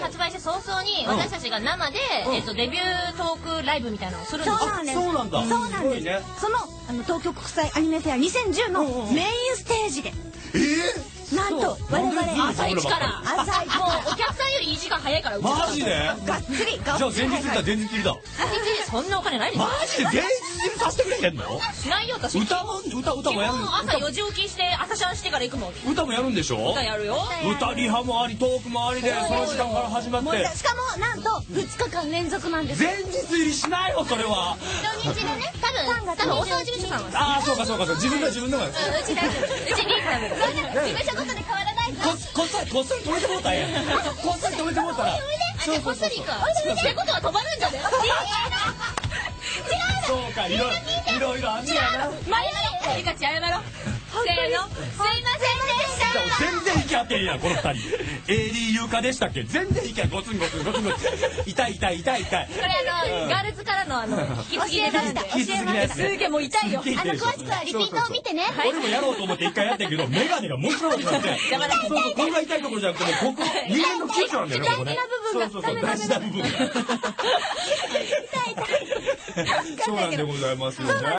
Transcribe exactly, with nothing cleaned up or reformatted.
発売して早々に私たちが生でえっとデビュートークライブみたいなのをするんです。 そうなんです。 そうなんだ。 そうなんです。そのあの東京国際アニメフェアにせんじゅうのメインステージで。 ええ。 なんと我々 朝一から朝一もうお客さんよりいい時間早いから。 マジで？ がっつり。 じゃあ前日入りだ前日入りだ。 そんなお金ないですよ。 マジで前日入りさせてくれへんの？ しないよ私。 歌も歌歌もやる。 朝よじ起きして朝シャンしてから行くもん。 歌もやるんでしょ？ 歌やるよ。 歌リハもありトークもありでその時間から始まって。 しかもなんとふつかかん連続なんです。 前日入りしないよそれは。 土日でね多分多分大沢事務所さんは。 ああそうかそうかそう自分が自分のが。うち大丈夫。うちリーズナブル。 事務所ごとで変わらないぞ。 こっそりこっそり止めてもうたらええやん。こっそり止めてもうたら。 そうこっそりか。ってことは止まるんじゃね？ そうかいろいろいろあんねやな。 前ゆかち謝ろう。せーの。すいませんでした。 全然息合ってへんやんこの二人。エーディー 優香でしたっけ？全然息合ゴツンゴツンゴツンゴツン。痛い痛い痛い痛い。 これあのガールズからのあの引き継ぎで出した。 引き継ぎのやつね。 すげえもう痛いよ。 あの詳しくはリピートを見てね。 俺もやろうと思って一回やってんけどメガネがもう一回なって。そうそうこんな痛いところじゃなくてもうここ人間の急所なんだよねここね。そうそうそう大事な部分が。 痛い痛い。 そうなんでございますよね。